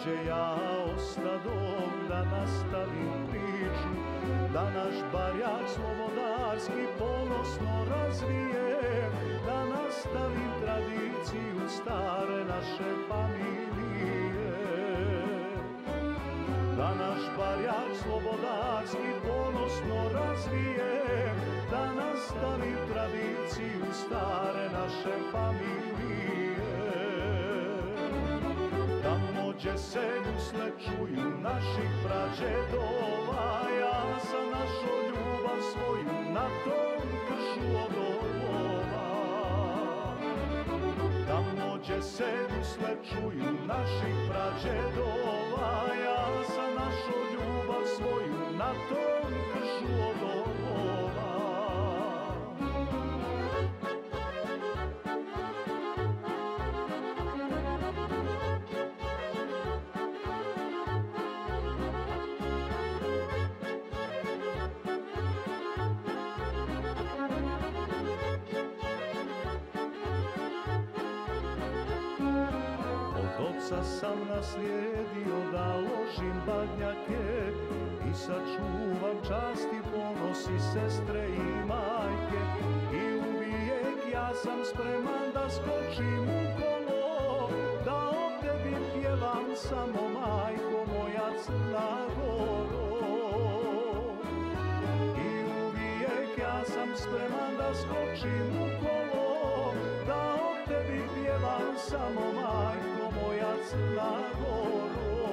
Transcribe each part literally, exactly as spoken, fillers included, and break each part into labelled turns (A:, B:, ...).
A: gdje ja ostadom, da nastavim priču, da naš barjak slobodarski ponosno razvije, da nastavim tradiciju stare naše familije. Da naš barjak slobodarski ponosno razvije, da nastavim tradiciju stare naše familije. Tamo gdje se gusle čuju naših prađedova, ja sam našo ljubav svoju na tom kršu od orlova. Tamo gdje se gusle čuju naših prađedova, ja sam našo ljubav svoju na tom kršu od orlova. Oca sam naslijedio da ložim badnjake i sačuvam čast i ponos i sestre i majke, i uvijek ja sam spreman da skočim u kolo, da o tebi pjevam samo majko moja Crna Goro. I uvijek ja sam spreman da skočim u kolo, da o tebi pjevam samo majko moja Crna Goro.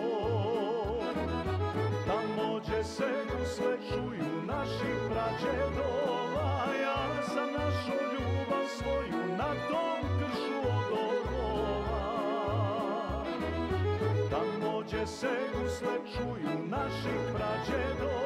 A: Tamo gdje se gusle čuju naših prađedova, ja sam našo ljubav svoju na tom kršu od orlova. Tamo gdje se gusle čuju naših prađedova,